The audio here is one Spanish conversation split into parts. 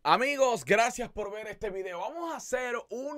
Amigos, gracias por ver este video. Vamos a hacer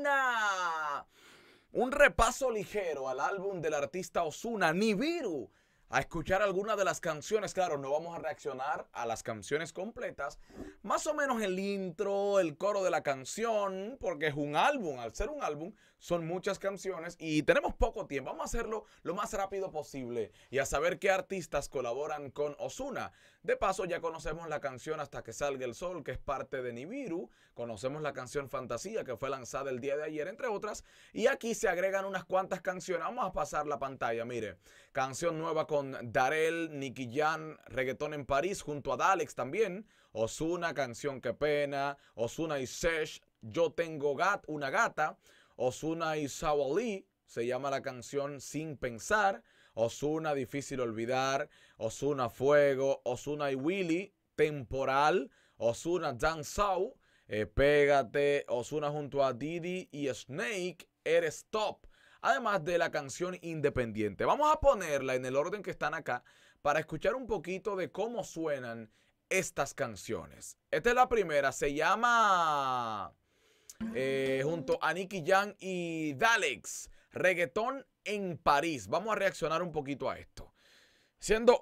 un repaso ligero al álbum del artista Ozuna, Nibiru. A escuchar algunas de las canciones. Claro, no vamos a reaccionar a las canciones completas. Más o menos el intro, el coro de la canción, porque es un álbum. Al ser un álbum, son muchas canciones y tenemos poco tiempo. Vamos a hacerlo lo más rápido posible y a saber qué artistas colaboran con Ozuna. De paso, ya conocemos la canción Hasta que salga el sol, que es parte de Nibiru. Conocemos la canción Fantasía, que fue lanzada el día de ayer, entre otras. Y aquí se agregan unas cuantas canciones. Vamos a pasar la pantalla, mire. Canción nueva con Darel, Nicky Jam, Reggaetón en París, junto a Dalex también. Ozuna, Canción Qué Pena. Ozuna y Sesh, Yo Tengo una Gata. Ozuna y Sawali, se llama la canción Sin Pensar. Ozuna, Difícil Olvidar. Ozuna, Fuego. Ozuna y Willy, Temporal. Ozuna, Dancehall, Pégate. Ozuna junto a Diddy y Snake, Eres Top. Además de la canción Independiente. Vamos a ponerla en el orden que están acá para escuchar un poquito de cómo suenan estas canciones. Esta es la primera, se llama junto a Nicky Jam y Dalex, Reggaetón en París. Vamos a reaccionar un poquito a esto. Siendo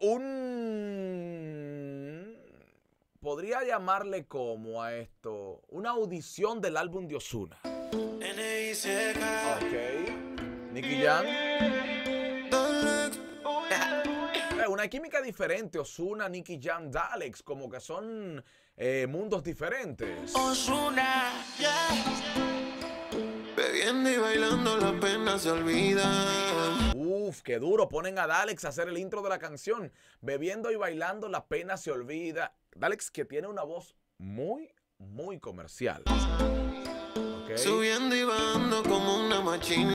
podría llamarle como a esto, una audición del álbum de Ozuna. Ok, Nicky Jam. Una química diferente, Ozuna, Nicky Jam, Dalex, como que son mundos diferentes. Ozuna, yeah. Bebiendo y bailando la pena se olvida. Uf, qué duro, ponen a Dalex a hacer el intro de la canción. Bebiendo y bailando la pena se olvida. Dalex, que tiene una voz muy comercial. Okay. Subiendo y bajando como una máquina.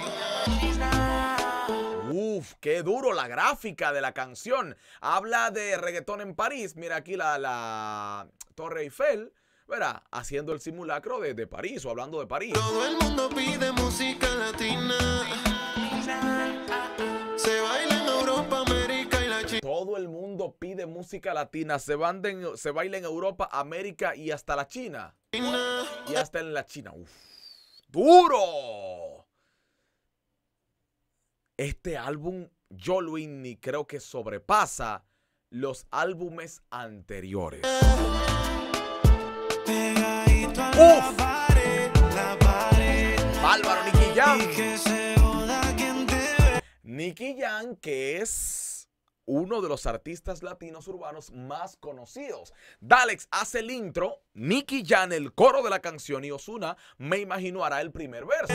Uf, qué duro la gráfica de la canción. Habla de reggaetón en París. Mira aquí la Torre Eiffel, ¿verdad? Haciendo el simulacro de París o hablando de París. Todo el mundo pide música latina. Se baila en Europa, América y la China. Todo el mundo pide música latina. Se baila en Europa, América y hasta la China. Y hasta en la China. Uf, ¡duro! Este álbum, yo, Luini, creo que sobrepasa los álbumes anteriores. ¡Uf! Bárbaro, Nicky Jam. Nicky Jam, que es uno de los artistas latinos urbanos más conocidos. Dalex hace el intro, Nicky Jam el coro de la canción y Ozuna, me imagino, hará el primer verso.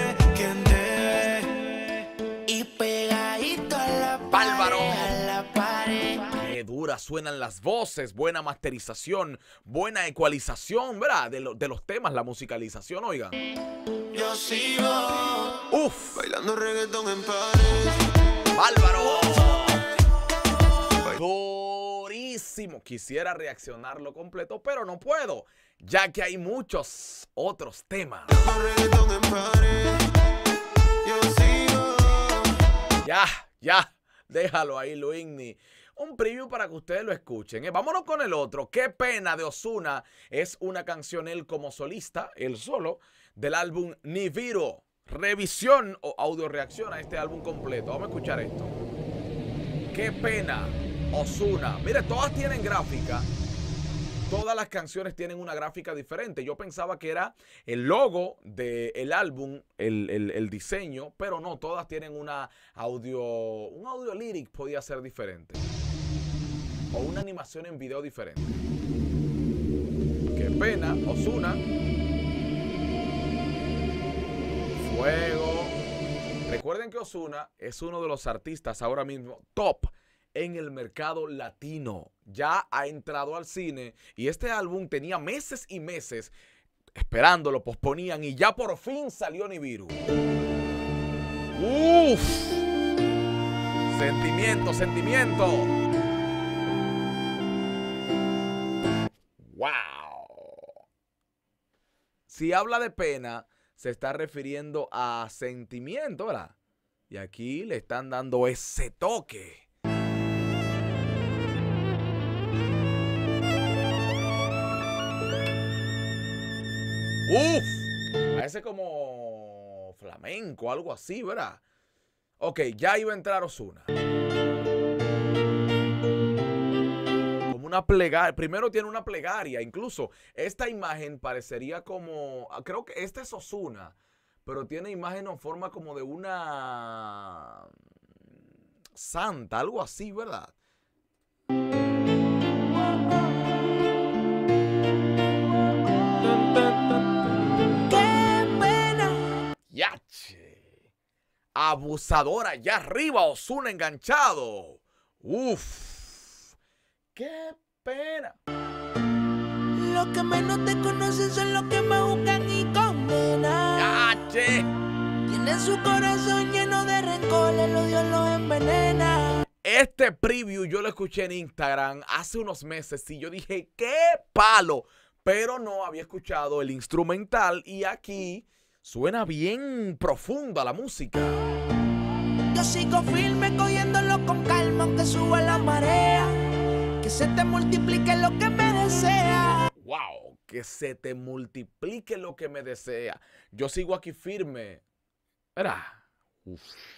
Y pegadito a la ¡bárbaro! pared. Qué duras suenan las voces, buena masterización, buena ecualización, ¿verdad? De los temas, la musicalización, oigan. Yo sigo ¡uf! bailando reggaetón en París. ¡Bárbaro! Durísimo. Quisiera reaccionarlo completo, pero no puedo, ya que hay muchos otros temas. Reggaetón en París. Yo sigo. Ya, déjalo ahí, Luini. Un preview para que ustedes lo escuchen. Vámonos con el otro. Qué pena, de Ozuna. Es una canción él como solista, él solo, del álbum Nibiru. Revisión o audio reacción a este álbum completo. Vamos a escuchar esto. Qué pena, Ozuna. Mire, todas tienen gráfica. Todas las canciones tienen una gráfica diferente. Yo pensaba que era el logo del álbum, el diseño, pero no, todas tienen un audio lyric podía ser diferente. O una animación en video diferente. Qué pena, Ozuna. Fuego. Recuerden que Ozuna es uno de los artistas ahora mismo top en el mercado latino. Ya ha entrado al cine y este álbum tenía meses y meses esperándolo, posponían y ya por fin salió Nibiru. ¡Uf! Sentimiento. ¡Wow! Si habla de pena, se está refiriendo a sentimiento, ¿verdad? Y aquí le están dando ese toque. Uf, parece como flamenco, algo así, ¿verdad? Ok, ya iba a entrar Ozuna. Como una plegaria. Primero tiene una plegaria. Incluso esta imagen parecería como... Creo que esta es Ozuna. Pero tiene imagen o forma como de una... santa, algo así, ¿verdad? Yache. Abusadora allá arriba, Ozuna enganchado. Uf. Qué pena. Los que menos te conocen son los que más buscan y condenan. Yache. Tienen su corazón lleno de rencor, el odio los envenena. Este preview yo lo escuché en Instagram hace unos meses y yo dije, ¡qué palo! Pero no había escuchado el instrumental y aquí suena bien profunda la música. Yo sigo firme cogiéndolo con calma aunque suba la marea. Que se te multiplique lo que me desea. ¡Wow! Que se te multiplique lo que me desea. Yo sigo aquí firme. Mira. Uf.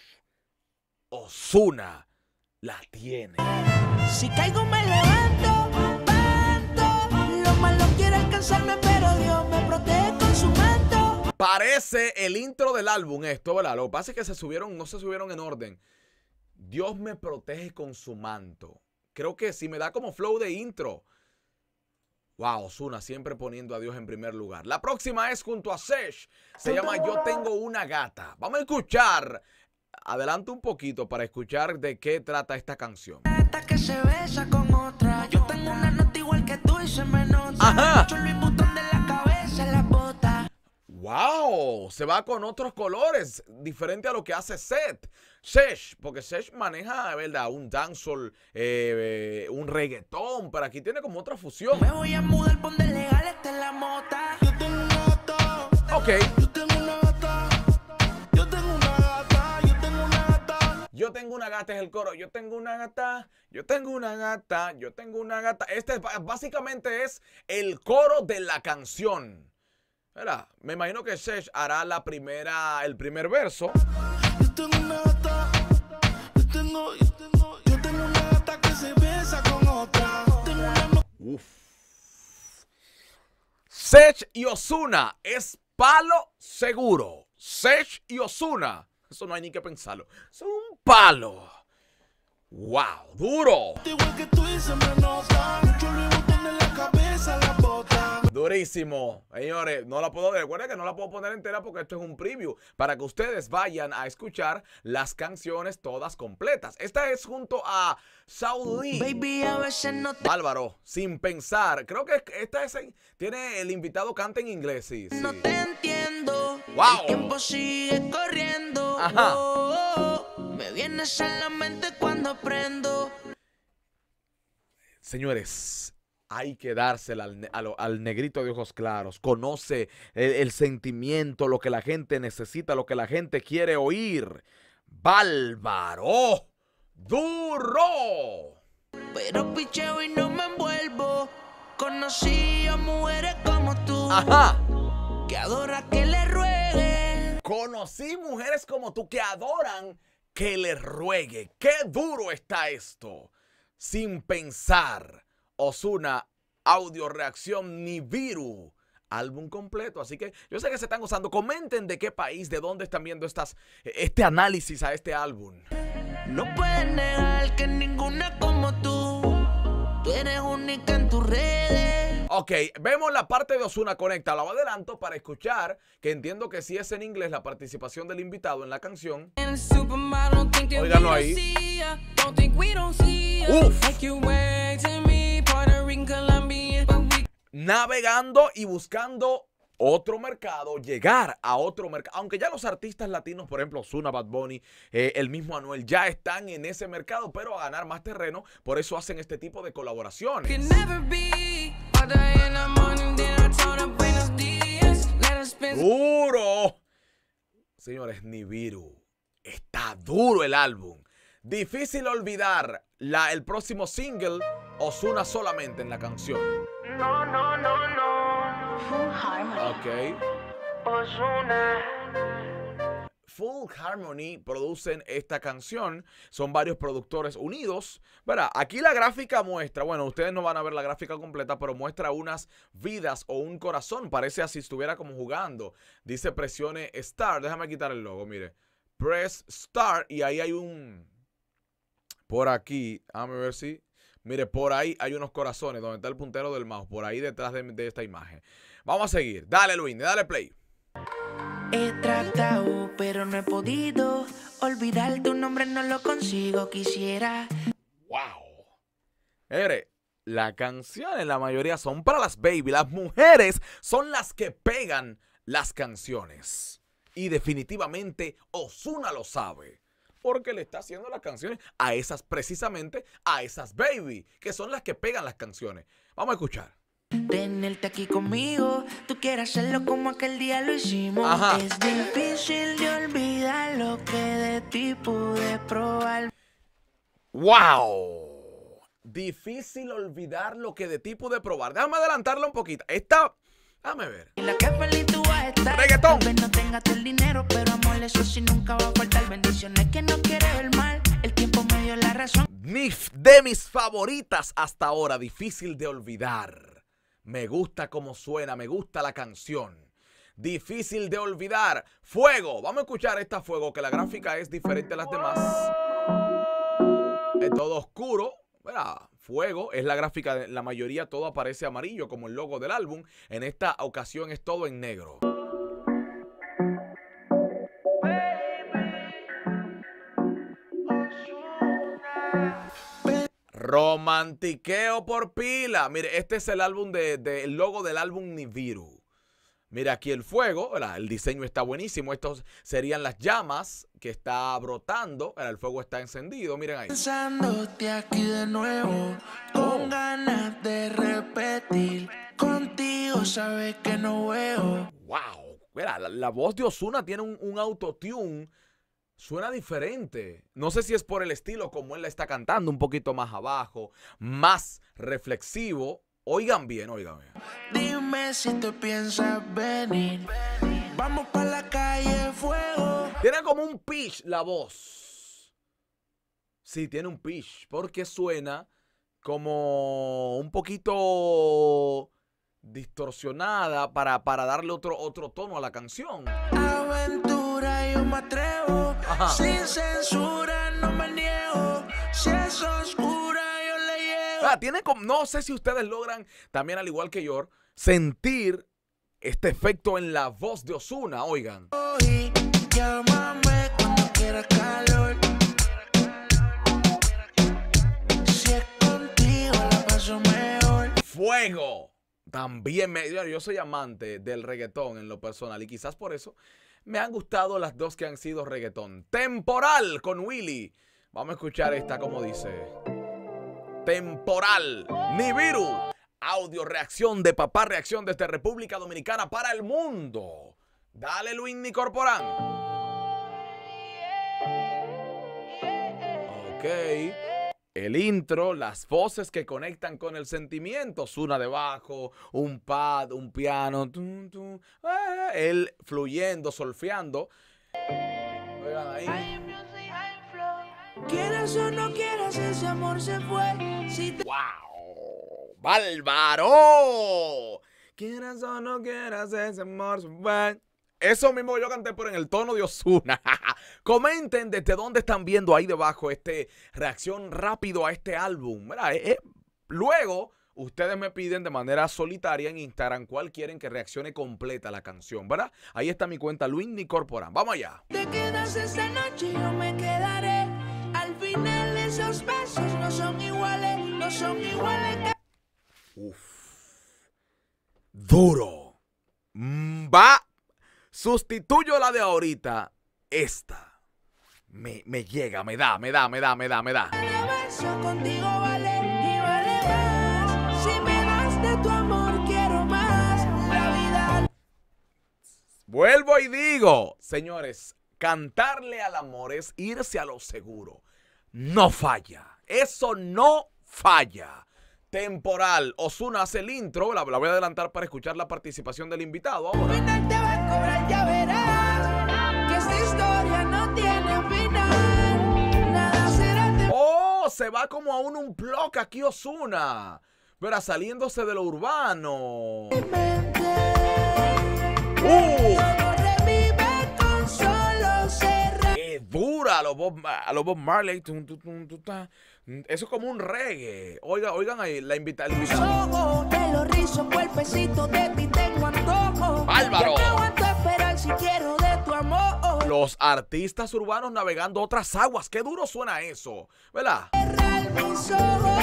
Ozuna la tiene. Si caigo me levanto, lo malo quiere alcanzarme, pero Dios me protege con su manto. Parece el intro del álbum esto, ¿verdad? Lo que pasa es que no se subieron en orden. Dios me protege con su manto. Creo que sí me da como flow de intro. Wow, Ozuna siempre poniendo a Dios en primer lugar. La próxima es junto a Sesh. Se llama Yo Tengo Una Gata. Vamos a escuchar. Adelante un poquito para escuchar de qué trata esta canción. Hasta que se besa con otra. Yo tengo una nota igual que tú y se me nota. Ajá. Yo Luis Butón de la cabeza en la bota. Wow, se va con otros colores, diferente a lo que hace Sesh, porque Sesh maneja, ¿verdad? Un dancehall, un reggaetón, pero aquí tiene como otra fusión. Me voy a mudar, ponte legal, esta es la mota. Yo tengo una gata. Ok. Yo tengo una gata. Yo tengo una gata. Yo tengo una gata. Yo tengo una gata es el coro. Yo tengo una gata. Yo tengo una gata. Yo tengo una gata. Este básicamente es el coro de la canción. Mira, me imagino que Sesh hará el primer verso. Yo tengo una gata. Yo tengo una gata que se besa con otra. Tengo una Uf. Sesh y Ozuna es palo seguro. Sesh y Ozuna. Eso no hay ni que pensarlo. Es un palo. Wow, duro. igual que tú y se me nota. Mucho Luis Butón en la cabeza, la bota. Durísimo. Señores, no la puedo ver. Recuerden que no la puedo poner entera porque esto es un preview. Para que ustedes vayan a escuchar las canciones todas completas. Esta es junto a Saudi. Baby, a veces no te, Álvaro, sin pensar. Creo que esta tiene el invitado canta en inglés, sí. no te entiendo. Wow. El tiempo sigue corriendo. Ajá. Me vienes a la mente cuando aprendo. Señores, hay que dársela al negrito de ojos claros. Conoce el sentimiento, lo que la gente necesita, lo que la gente quiere oír. ¡Bárbaro! ¡Duro! Pero picheo y no me envuelvo. Conocí a mujeres como tú. Ajá. Que adora que le rueguen. Conocí mujeres como tú que adoran que le ruegue. ¡Qué duro está esto! Sin pensar. Ozuna, audio reacción Nibiru. Álbum completo. Así que yo sé que se están gozando. Comenten de qué país, de dónde están viendo este análisis a este álbum. No puedes negar que ninguna como tú. Tú eres única en tus redes. Ok, vemos la parte de Ozuna Conecta. La adelanto para escuchar, que entiendo que sí es en inglés la participación del invitado en la canción. Óiganlo ahí. Uf. Navegando y buscando otro mercado, llegar a otro mercado. Aunque ya los artistas latinos, por ejemplo, Ozuna, Bad Bunny, el mismo Anuel, ya están en ese mercado, pero a ganar más terreno, por eso hacen este tipo de colaboraciones. ¡Duro! Señores, Nibiru. Está duro el álbum. Difícil olvidar el próximo single, Ozuna solamente en la canción. No, no, no, no. Ok. Full Harmony producen esta canción. Son varios productores unidos. Verá, aquí la gráfica muestra, bueno, ustedes no van a ver la gráfica completa, pero muestra unas vidas o un corazón. Parece así estuviera como jugando. Dice presione Start. Déjame quitar el logo, mire. Press Start y ahí hay un... Por aquí, déjame ver si... Mire, por ahí hay unos corazones donde está el puntero del mouse. Por ahí detrás de esta imagen. Vamos a seguir. Dale, Luis, dale play. He tratado, pero no he podido olvidar tu nombre, no lo consigo, quisiera. ¡Wow! Mire, las canciones, la mayoría son para las baby. Las mujeres son las que pegan las canciones. Y definitivamente Ozuna lo sabe. Porque le está haciendo las canciones a esas, precisamente a esas baby, que son las que pegan las canciones. Vamos a escuchar. Tenerte aquí conmigo, tú quieres hacerlo como aquel día lo hicimos. Ajá. Es difícil de olvidar lo que de ti pude probar. ¡Wow! Difícil olvidar lo que de ti pude probar. Déjame adelantarla un poquito. Esta, déjame ver. Y la que feliz tú vas a estar. Reggaetón. Tal vez no tengas el dinero, pero amor, eso sí nunca va a faltar. Bendiciones que no quiere el mal. El tiempo me dio la razón. De mis favoritas hasta ahora, difícil de olvidar. Me gusta cómo suena, me gusta la canción. Difícil de olvidar. Fuego. Vamos a escuchar esta Fuego, que la gráfica es diferente a las demás. Es todo oscuro. Mira, Fuego es la gráfica de la mayoría, todo aparece amarillo como el logo del álbum. En esta ocasión es todo en negro. Romantiqueo por pila. Mire, este es el álbum el logo del álbum Nibiru. Mira aquí el fuego, ¿verdad? El diseño está buenísimo. Estos serían las llamas que está brotando. ¿Verdad? El fuego está encendido, miren ahí. Pensándote aquí de nuevo, con ganas de repetir. Contigo sabes que no veo. ¡Wow! Mira, la voz de Ozuna tiene un autotune. Suena diferente. No sé si es por el estilo como él la está cantando, un poquito más abajo, más reflexivo. Oigan bien, oigan bien. Dime si te piensas venir. Vamos para la calle, fuego. Tiene como un pitch la voz. Sí, tiene un pitch, porque suena como un poquito distorsionada para darle otro tono a la canción. Aventura, yo me atrevo. Ajá. Sin censura, no me niego. Si es oscura, yo le llego. Tiene como, no sé si ustedes logran, también al igual que yo, sentir este efecto en la voz de Ozuna. Oigan. Y llámame cuando quieras calor. Si es contigo, la paso mejor. Fuego. También yo soy amante del reggaetón en lo personal y quizás por eso me han gustado las dos que han sido reggaetón. Temporal con Willy. Vamos a escuchar esta como dice. Temporal. Nibiru. Audio reacción de papá, reacción desde República Dominicana para el mundo. Dale, Luis Corporán. Ok. El intro, las voces que conectan con el sentimiento. Ozuna debajo, un pad, un piano. Él fluyendo, solfeando. Oigan ahí. Quieras o no quieras, ese amor se fue. Si te... ¡Wow! ¡Bárbaro! Quieras o no quieras, ese amor se fue. Eso mismo yo canté, pero en el tono de Ozuna. Comenten desde dónde están viendo ahí debajo reacción rápido a este álbum. Mira, luego, ustedes me piden de manera solitaria en Instagram cuál quieren que reaccione completa la canción, ¿verdad? Ahí está mi cuenta, Luis Corporán. Vamos allá. Te quedas esta noche, yo me quedaré. Al final esos besos no son iguales, no son iguales que... Duro. Va. Sustituyo la de ahorita. Esta. Me llega, me da. Beso contigo vale y vale más. Si me das de tu amor, quiero más. La vida... Vuelvo y digo, señores, cantarle al amor es irse a lo seguro. No falla. Eso no falla. temporal. Ozuna hace el intro, la voy a adelantar para escuchar la participación del invitado ahora. Final te va a cobrar, ya verás que esta historia no tiene final. Nada será de... ¡Oh! Se va como a un unplug aquí Ozuna. Pero saliéndose de lo urbano. Todo revive con solo cerrar. ¡Qué dura! A los Bob Marley. Eso es como un reggae. Oigan ahí, la invitada. Ojos de los rizos, cuerpecito de ti tengo antojo. ¡Bárbaro! Ya no aguanto esperar si quiero de tu amor. Los artistas urbanos navegando otras aguas. ¡Qué duro suena eso! ¿Verdad? Cerrar mis ojos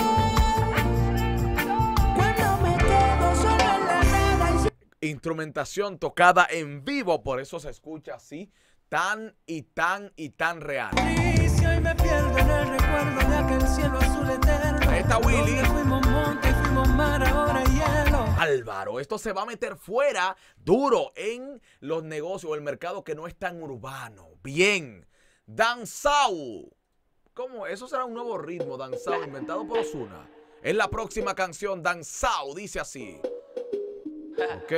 cuando me quedo solo en la nada. Instrumentación tocada en vivo, por eso se escucha así, tan real. Y hoy me pierdo en el recuerdo de aquel cielo azul eterno. Ahí está Willy. Donde fuimos monte y fuimos mar, ahora hielo. Álvaro, esto se va a meter fuera duro en los negocios o el mercado que no es tan urbano. Bien. Danzao. ¿Cómo? Eso será un nuevo ritmo, Danzao, inventado por Ozuna. Es la próxima canción, Danzao, dice así. Ok.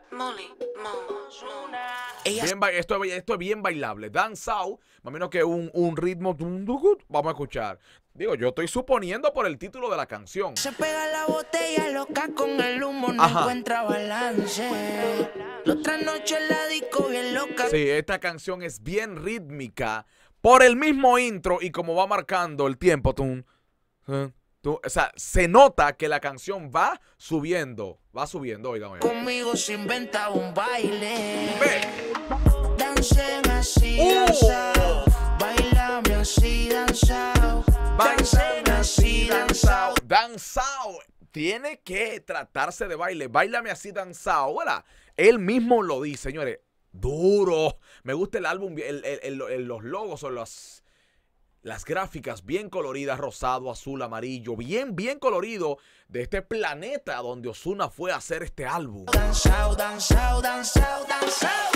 Bien, esto es bien bailable. Danzao, más o menos que un ritmo. Vamos a escuchar. Digo, yo estoy suponiendo por el título de la canción. Se pega la botella loca con el humo, no Ajá. encuentra balance. La otra noche en la disco bien loca. Sí, esta canción es bien rítmica por el mismo intro y como va marcando el tiempo. O sea, se nota que la canción va subiendo, oigan. Conmigo se inventa un baile. Ve. Dancen así, danzao. Bailame así, danzao. Dancen así, danzao. Danzao tiene que tratarse de baile. Báilame así, Danzao. ¿Verdad? Él mismo lo dice, señores. Duro. Me gusta el álbum, los logos o las gráficas bien coloridas, rosado, azul, amarillo, bien colorido de este planeta donde Ozuna fue a hacer este álbum. Danzao, danzao, danzao, danzao.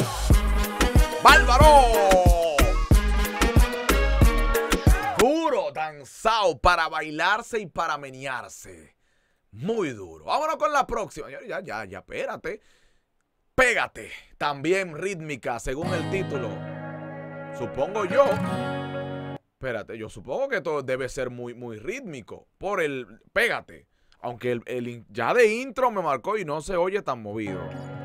¡Bárbaro! Duro, Danzao, para bailarse y para menearse. Muy duro. Vámonos con la próxima. Ya, espérate. Pégate. También rítmica, según el título. Supongo yo. Espérate, yo supongo que todo debe ser muy rítmico. Por el pégate. Aunque ya de intro me marcó y no se oye tan movido.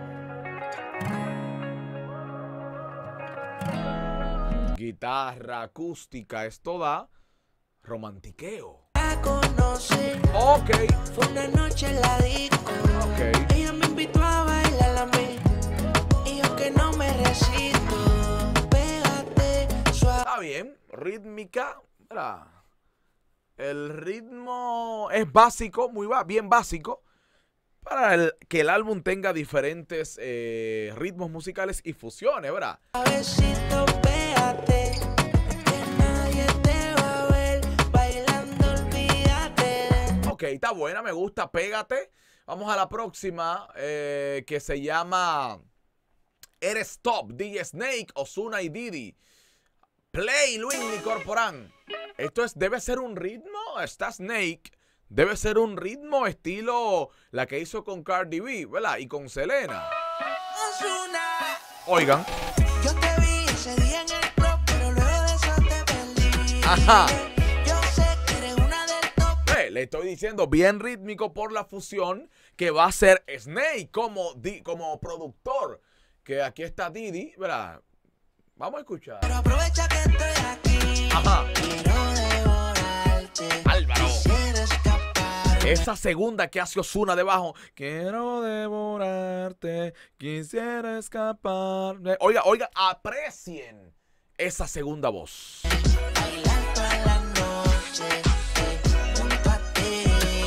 Guitarra acústica, esto da romantiqueo. La conocí. Ok. Fue una noche en la disco. Ok. Ella me invitó a bailar a mí. Y yo que no me resisto. Pégate suave. Está bien, rítmica. Mira, el ritmo es básico, bien básico, para que el álbum tenga diferentes ritmos musicales y fusiones, ¿verdad? Suavecito, pégate. Que nadie te va a ver bailando, olvídate. Ok, está buena, me gusta, pégate. Vamos a la próxima, que se llama Eres Top, DJ Snake, Ozuna y Diddy. Play, Luis Corporán. Esto debe ser un ritmo, está Snake, debe ser un ritmo estilo la que hizo con Cardi B, ¿verdad? Y con Selena. Ozuna. Oigan. Yo te vi ese día en el club, pero luego de eso te perdí. Ajá. Yo sé que eres una del top. Le estoy diciendo bien rítmico por la fusión que va a ser Snake como productor. Que aquí está Diddy, ¿verdad? Vamos a escuchar. Pero aprovecha que estoy aquí. Ajá. Quiero devorarte. Álvaro. Quisiera escapar. Esa segunda que hace Ozuna debajo. Quiero devorarte, quisiera escapar. Oiga, aprecien esa segunda voz. Bailar toda la noche. Junto a ti,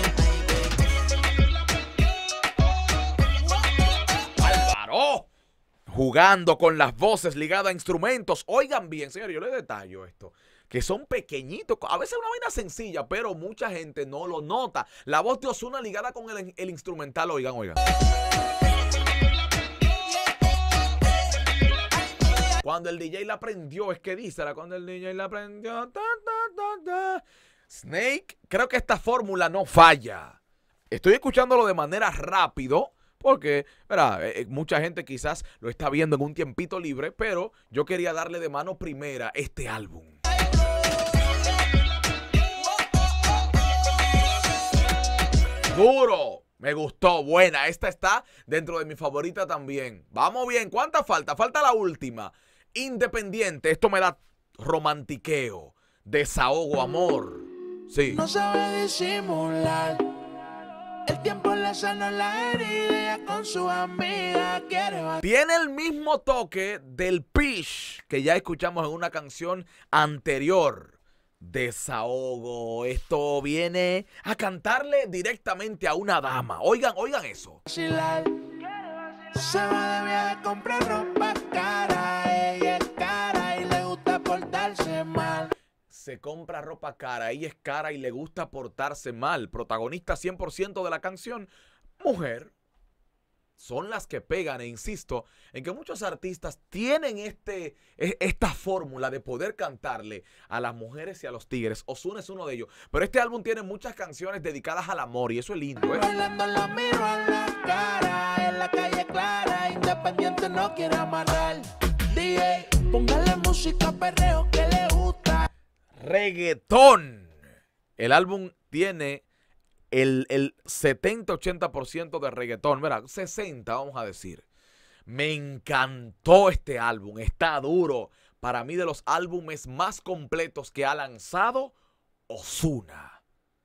baby. ¡Álvaro! Jugando con las voces ligadas a instrumentos. Oigan bien, señores, yo les detallo esto. Que son pequeñitos. A veces es una vaina sencilla, pero mucha gente no lo nota. La voz de Ozuna ligada con el instrumental. Oigan. Cuando el DJ la prendió, es que dice, cuando el DJ la prendió. Snake, creo que esta fórmula no falla. Estoy escuchándolo de manera rápido porque, verá, mucha gente quizás lo está viendo en un tiempito libre, pero yo quería darle de mano primera este álbum. Duro, me gustó, buena. Esta está dentro de mi favorita también. Vamos bien, ¿cuánta falta? Falta la última. Independiente, esto me da romantiqueo, desahogo, amor. Sí. No sabe disimular. El tiempo le sanó la herida con su amiga quiere batir. Tiene el mismo toque del Pish que ya escuchamos en una canción anterior. Desahogo. Esto viene a cantarle directamente a una dama. Oigan eso. Se va de viaje, compra ropa cara. Ella es cara y le gusta portarse mal. Se compra ropa cara, ella es cara y le gusta portarse mal. Protagonista 100% de la canción, mujer. Son las que pegan, e insisto en que muchos artistas tienen esta fórmula de poder cantarle a las mujeres y a los tigres. Ozuna es uno de ellos. Pero este álbum tiene muchas canciones dedicadas al amor y eso es lindo, ¿eh? Bailando la miro a la cara, en la calle clara, independiente no quiere amarrar. DJ, póngale música perreo que le gusta. Reggaetón. El álbum tiene el 70-80% de reggaetón. Mira, 60 vamos a decir. Me encantó este álbum. Está duro. Para mí de los álbumes más completos que ha lanzado Ozuna.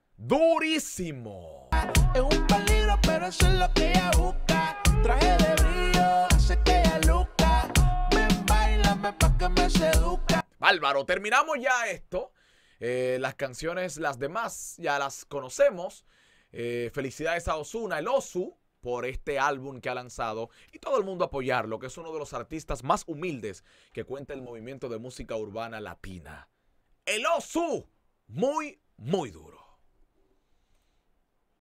Durísimo. Es un peligro, pero eso es lo que ella busca. Traje de brillo, hace que ella luzca. Ven, bailame pa' que me seduzca. Bárbaro, terminamos ya esto. Las canciones, las demás, ya las conocemos. Felicidades a Ozuna, el Ozu, por este álbum que ha lanzado. Y todo el mundo apoyarlo, que es uno de los artistas más humildes que cuenta el movimiento de música urbana latina. El Ozu, muy, muy duro.